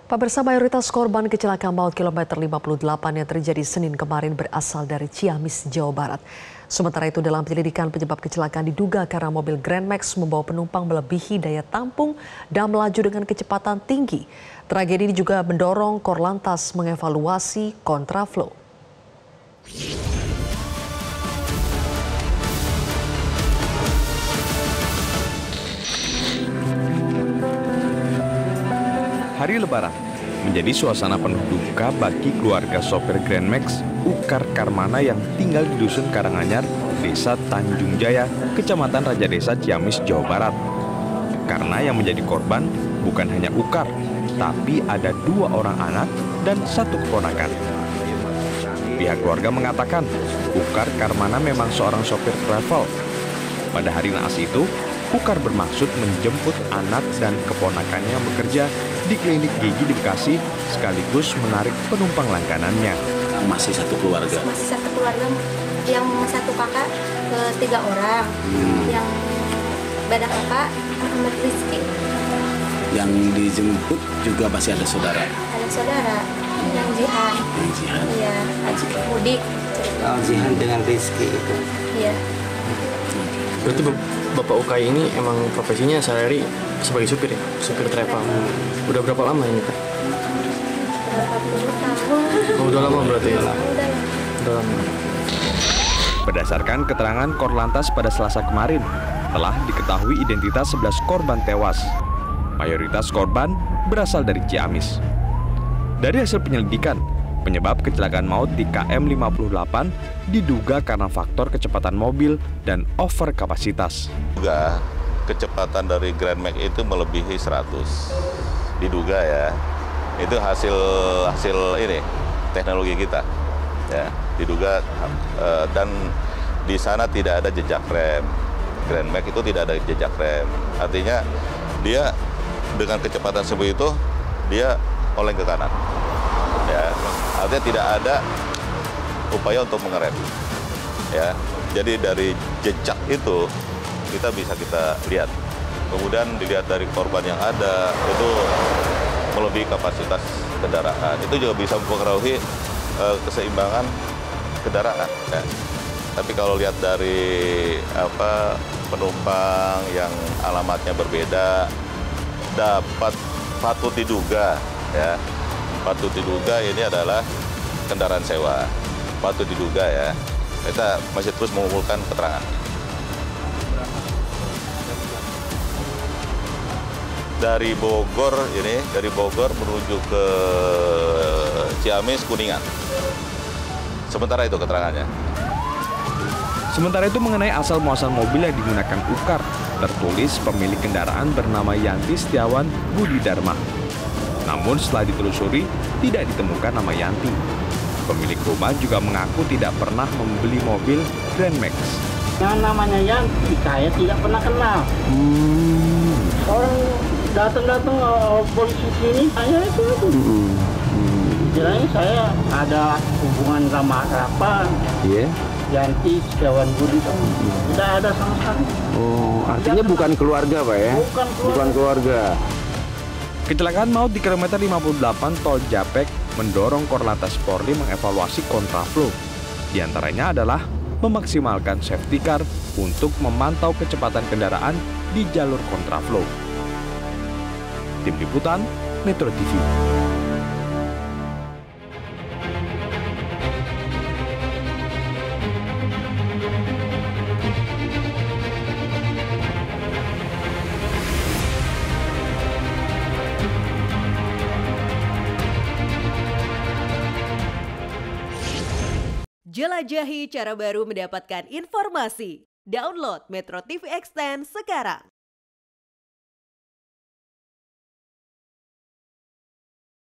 Pemirsa, mayoritas korban kecelakaan maut kilometer 58 yang terjadi Senin kemarin berasal dari Ciamis, Jawa Barat. Sementara itu dalam penyelidikan penyebab kecelakaan diduga karena mobil Grand Max membawa penumpang melebihi daya tampung dan melaju dengan kecepatan tinggi. Tragedi ini juga mendorong Korlantas mengevaluasi kontraflow. Hari Lebaran menjadi suasana penuh duka bagi keluarga sopir Grand Max Ukar Karmana yang tinggal di Dusun Karanganyar, Desa Tanjung Jaya, Kecamatan Raja Desa, Ciamis, Jawa Barat. Karena yang menjadi korban bukan hanya Ukar, tapi ada 2 orang anak dan 1 keponakan. Pihak keluarga mengatakan Ukar Karmana memang seorang sopir travel. Pada hari naas itu, Ukar bermaksud menjemput anak dan keponakannya yang bekerja di klinik gigi di Bekasi, sekaligus menarik penumpang langganannya. Masih satu keluarga? Masih satu keluarga, yang 1 kakak ke 3 orang, yang beda kakak Ahmad Rizky. Yang dijemput juga masih ada saudara? Ada saudara, yang Jihan. Yang Jihan? Iya, mudik. Oh, Jihan dengan Rizky itu? Iya. Berarti Bapak Ukay ini emang profesinya sehari-hari sebagai supir ya? Supir travel. Udah berapa lama ini, Kak? Udah 40 tahun. Oh, udah lama berarti ya? Udah lama. Berdasarkan keterangan Korlantas pada Selasa kemarin, telah diketahui identitas 11 korban tewas. Mayoritas korban berasal dari Ciamis. Dari hasil penyelidikan, penyebab kecelakaan maut di KM 58 diduga karena faktor kecepatan mobil dan over kapasitas. Diduga kecepatan dari Grand Max itu melebihi 100. Diduga ya. Itu hasil ini teknologi kita. Ya, diduga dan di sana tidak ada jejak rem. Grand Max itu tidak ada jejak rem. Artinya dia dengan kecepatan seperti itu dia oleng ke kanan. Ya, artinya tidak ada upaya untuk mengerem. Ya, jadi dari jejak itu kita bisa lihat. Kemudian dilihat dari korban yang ada itu melebihi kapasitas kendaraan. Itu juga bisa mempengaruhi keseimbangan kendaraan. Ya. Tapi kalau lihat dari penumpang yang alamatnya berbeda, patut diduga ya. Patut diduga ini adalah kendaraan sewa. Patut diduga ya. Kita masih terus mengumpulkan keterangan. Dari Bogor menuju ke Ciamis, Kuningan. Sementara itu keterangannya. Sementara itu mengenai asal muasal mobil yang digunakan Ukar, tertulis pemilik kendaraan bernama Yanti Setiawan Budi Dharma. Namun setelah ditelusuri, tidak ditemukan nama Yanti. Pemilik rumah juga mengaku tidak pernah membeli mobil Grand Max. Yang namanya Yanti, saya tidak pernah kenal. Orang datang polisi sini, saya itu. Istilahnya saya ada hubungan sama apa? Iya. Yanti Setiawan Budi, tidak ada sama sekali. Oh, artinya bukan keluarga, Pak ya? Bukan keluarga. Kecelakaan maut di kilometer 58 Tol Japek mendorong Korlantas Polri mengevaluasi kontraflow. Di antaranya adalah memaksimalkan safety car untuk memantau kecepatan kendaraan di jalur kontraflow. Tim Liputan, Metro TV. Jelajahi cara baru mendapatkan informasi. Download Metro TV Extend sekarang.